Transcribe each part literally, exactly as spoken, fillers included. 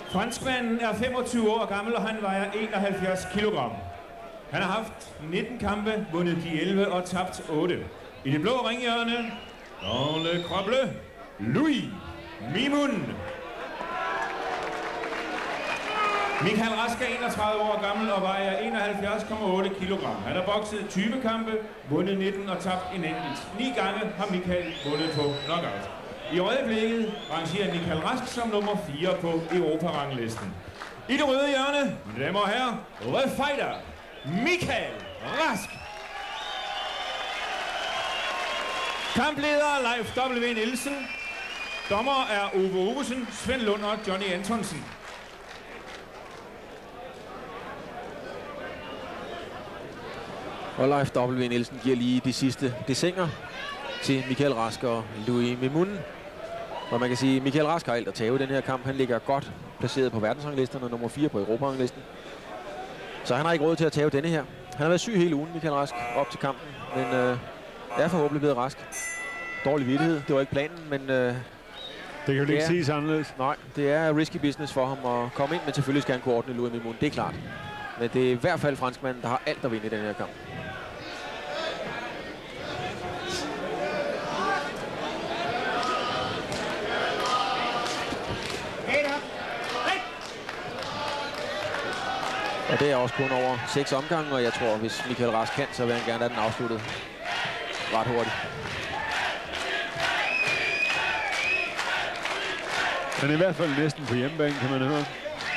Franskmanden er femogtyve år gammel, og han vejer enoghalvfjerds kilogram. Han har haft nitten kampe, vundet de elleve og tabt otte. I det blå ringhjørne, dans le croix bleu, Louis Mimoun. Michael Rask er enogtredive år gammel og vejer enoghalvfjerds komma otte kilogram. Han har bokset tyve kampe, vundet nitten og tabt en enkelt. Ni gange har Michael vundet på knockout. I øjeblikket rangerer Michael Rask som nummer fire på Europa-ranglisten. I det røde hjørne, mine damer og herrer, The Fighter, Michael Rask. Kampleder Leif W. Nielsen. Dommer er Ove Ovesen, Svend Lund og Johnny Antonsen. Og Leif W. Nielsen giver lige de sidste desinger til Michael Rask og Louis Mimoun. Og man kan sige, at Michael Rask har alt at tage i den her kamp. Han ligger godt placeret på verdensranglisterne, nummer fire på Europa-ranglisten. Så han har ikke råd til at tage denne her. Han har været syg hele ugen, Michael Rask, op til kampen. Men øh, er forhåbentlig blevet rask. Dårlig vittighed, det var ikke planen, men... Øh, det kan jo ikke siges anderledes. Nej, det er risky business for ham at komme ind, men selvfølgelig skal han kunne ordne Louis Mimoun, det er klart. Men det er i hvert fald franskmanden, der har alt at vinde i den her kamp. Og det er også kun over seks omgange, og jeg tror, hvis Michael Rask kan, så vil han gerne have den afsluttet ret hurtigt. Han er i hvert fald næsten på hjemmebane, kan man høre.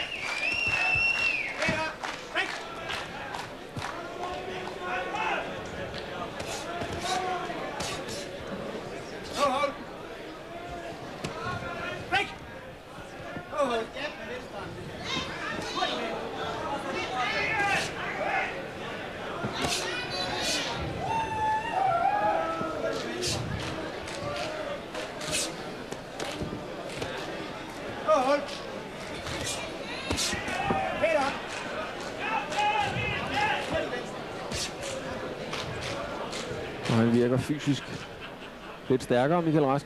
Og han virker fysisk lidt stærkere, Michael Rask.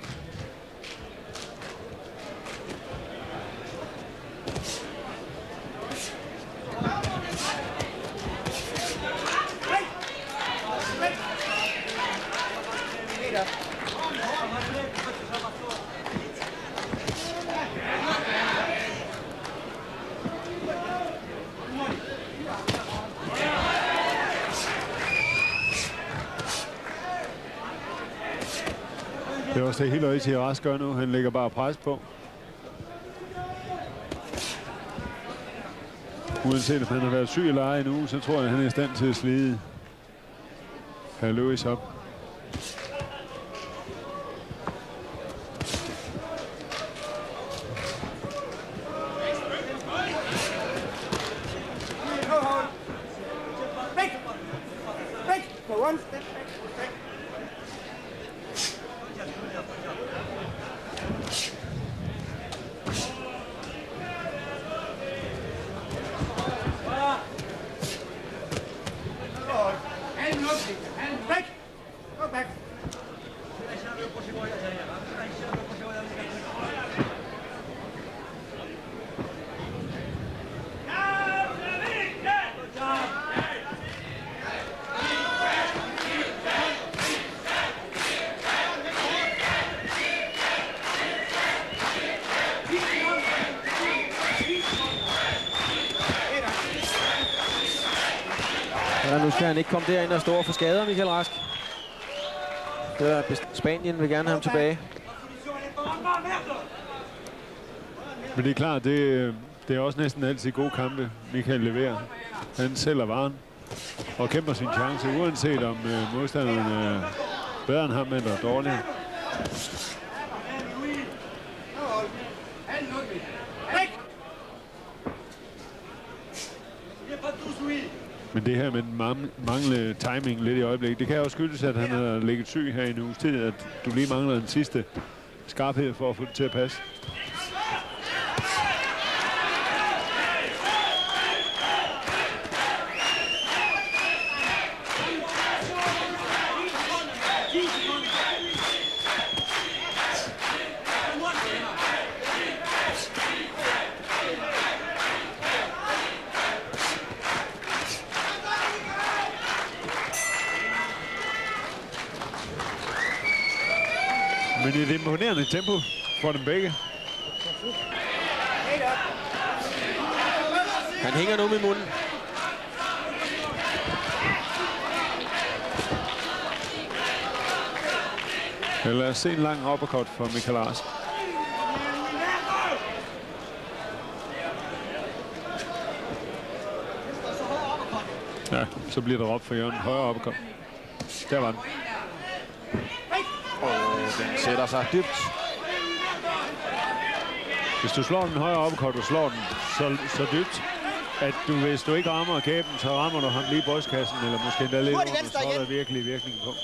Det er også det helt rigtigt, Rask gør nu. Han lægger bare pres på. Uanset om han har været syg eller ej nu, så tror jeg, at han er i stand til at slide hr. Louis op. Ja, nu skal han ikke komme derind og stå for skader, Michael Rask. Det er Spanien vil gerne have ham tilbage. Men det er klart, det, det er også næsten altid gode kampe, Michael leverer. Han sælger varen og kæmper sin chance, uanset om øh, modstanderen er bedre end ham eller dårligere. Men det her med den manglende timing lidt i øjeblikket, det kan også skyldes, at han har ligget syg her i en uges tid, at du lige mangler den sidste skarphed for at få det til at passe. Men det er et imponerende tempo for dem begge. Han hænger nu med munden. Lad os se en lang uppercut for Michael Rask. Ja, så bliver der råbt for Jørgen. Højre uppercut. Der var den. Og den sætter sig dybt. Hvis du slår den højre uppercut, du slår den så, så dybt, at du, hvis du ikke rammer kæben, så rammer du ham lige i brystkassen, eller måske endda lidt under, så er der virkelig virkning på.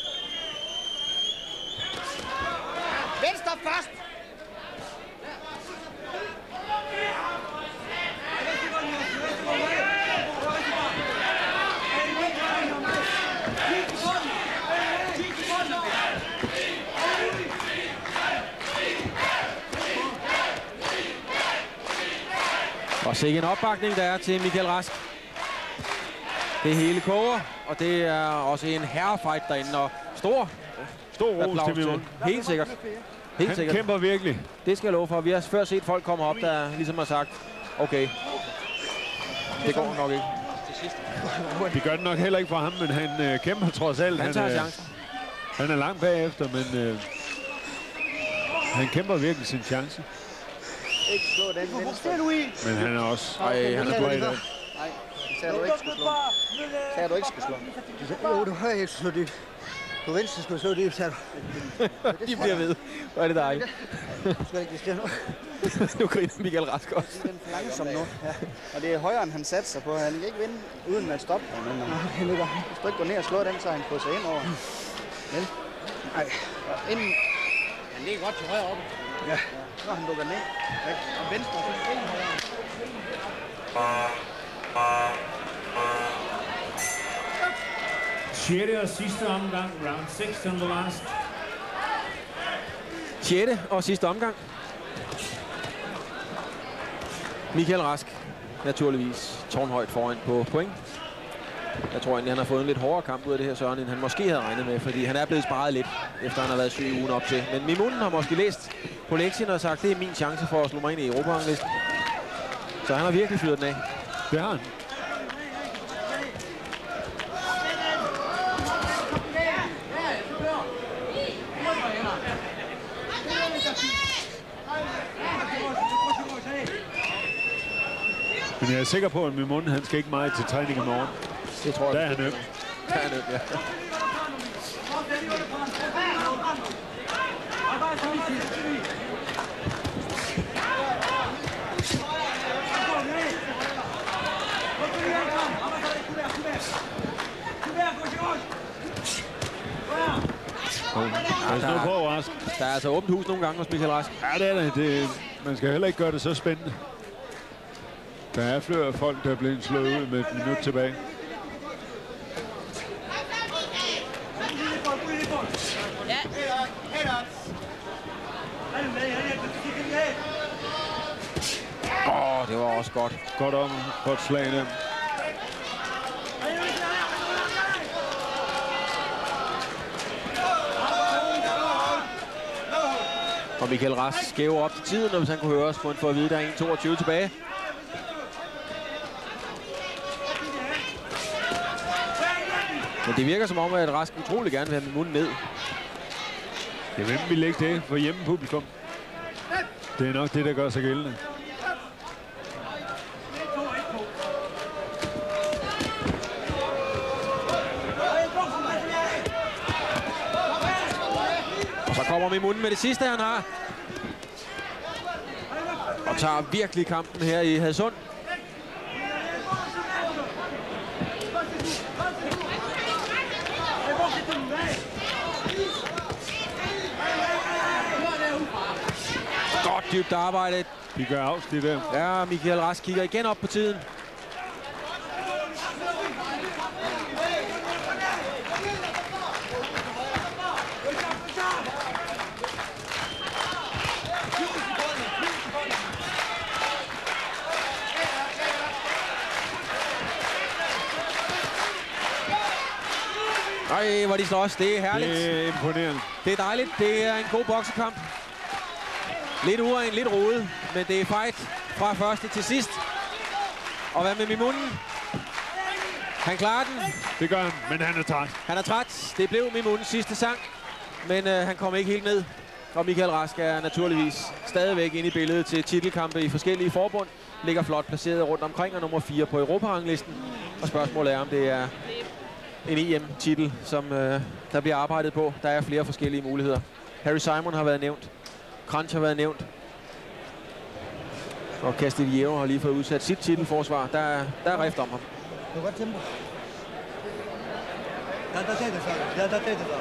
Venstre først! Og sikke en opbakning, der er til Michael Rask. Det hele koger, og det er også en herrefight derinde, og stor, stor ros til Mimon. Helt sikkert. Helt Han sikkert. kæmper virkelig. Det skal jeg love for. Vi har før set folk komme op, der ligesom har sagt, okay, det går nok ikke. Det gør det nok heller ikke for ham, men han øh, kæmper trods alt. Han tager han, chancen. Han er langt bagefter, men øh, han kæmper virkelig sin chance. Ikke slå den venstre. Men han er også... Ej, han er sgu i den. Nej, det sagde du ikke skulle slå. Det sagde du ikke skulle slå. Jo, du hører ikke så dybt. På venstre skulle slå dybt, sagde du. De bliver ved. Hvor er det dejligt. Skal ikke det nu? Nu griner Michael Rask også. Den er langsom nu. Ja. Og det er højere, end han satte sig på. Han kan ikke vinde uden at stoppe. Men Okay, nu går han. hvis du ikke går ned og slår den, så har han fået sig ind over. Vel? Nej. Og inden... Han ligger godt til højre oppe. Ja. Når han lukker ned. Væk. Og venstre, så er det højere. Sjette og sidste omgang, round six and the last. Sjette og sidste omgang. Michael Rask, naturligvis tårnhøjt foran på point. Jeg tror egentlig, han har fået en lidt hårdere kamp ud af det her, Søren, end han måske havde regnet med, fordi han er blevet sparet lidt, efter han har været syg ugen op til. Men Mimoun har måske læst på lektien og sagt, det er min chance for at slå mig ind i Europa-ranglisten. Så han har virkelig fyret den af. Det har han. Men jeg er sikker på, at Mimon, han skal ikke meget til træning i morgen. Det tror jeg. Der er han øm. Der er han øm, ja. Der er på, Rask. Der er altså åbent hus nogle gange hos Michael Rask. Ja, det er det. det. Man skal heller ikke gøre det så spændende. Der er flere folk, der er blevet slået ud med et minut tilbage. Åh, oh, det var også godt. Godt om, godt slag der. Og Michael Rask skæver op til tiden, og hvis han kunne høre os, for at vide, der er en toogtyve tilbage. Men det virker som om, at Rask utrolig gerne vil have Mimoun ned. Ja, hvem vil ikke det for hjemmepublikum? Det er nok det, der gør sig gældende. Og så kommer Mimoun med det sidste, han har. Og tager virkelig kampen her i Hadsund. Godt dybt arbejde. De gør afsnit der. Ja, Michael Rask kigger igen op på tiden. Ej, hvor de slås. Det er herligt. Det er imponerende. Det er dejligt. Det er en god boksekamp. Lidt uren, lidt rodet, men det er fight fra første til sidst. Og hvad med Mimunen? Han klarer den. Det gør han, men han er træt. Han er træt. Det blev Mimunens sidste sang, men øh, han kom ikke helt ned. Og Michael Rask er naturligvis stadigvæk inde i billedet til titelkampe i forskellige forbund. Ligger flot placeret rundt omkring og nummer fire på Europa-ranglisten. Og spørgsmålet er, om det er en E M-titel, som øh, der bliver arbejdet på. Der er flere forskellige muligheder. Harry Simon har været nævnt. Kranch har været nævnt. Og Castillo har lige fået udsat sit titelforsvar. Der er, der er rift om ham. Det er godt tempo. Ja, der er det så. Ja, der er det så.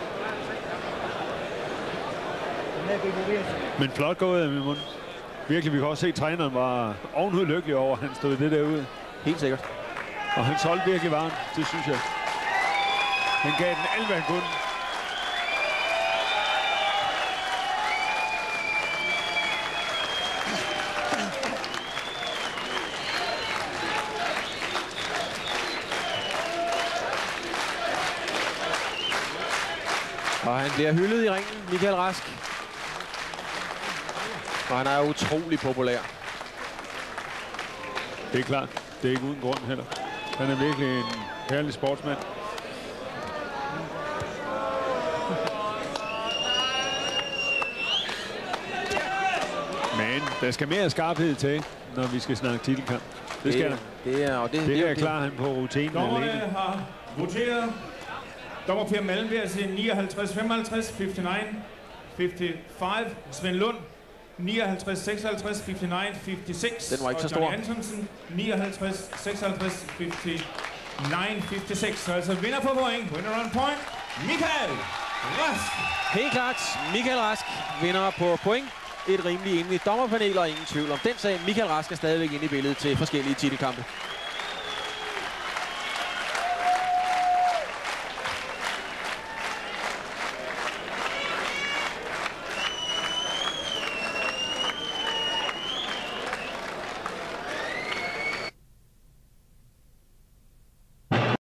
Men flot gået af min mund. Virkelig, vi kan også se, at træneren var ovenud lykkelig over, at han stod det derude. Helt sikkert. Og han solgte virkelig varmt, det synes jeg. Han gav den alt, hvad han kunne. Og han bliver hyldet i ringen, Michael Rask. Og han er utrolig populær. Det er klart. Det er ikke uden grund heller. Han er virkelig en herlig sportsmand. Men der skal mere skarphed til, når vi skal snakke titelkamp. Det skal der. Det er, og det, det, det, det er det, klar han på rutinen Dommerne alene. har voteret. Dommer Per Malmberg til nioghalvtreds femoghalvtreds, femoghalvfems femoghalvfems. Svend Lund, nioghalvtreds seksoghalvtreds, femoghalvfems femoghalvfems. Den var ikke så og stor. Johnny Antonsen, nioghalvtreds seksoghalvtreds, femoghalvfems femoghalvfems. Så altså vinder på point. Winner on point, Michael Rask. Helt klart, Michael Rask vinder på point. Et rimelig enligt dommerpanel og ingen tvivl om den sag. Michael Rask er stadigvæk inde i billedet til forskellige titelkampe.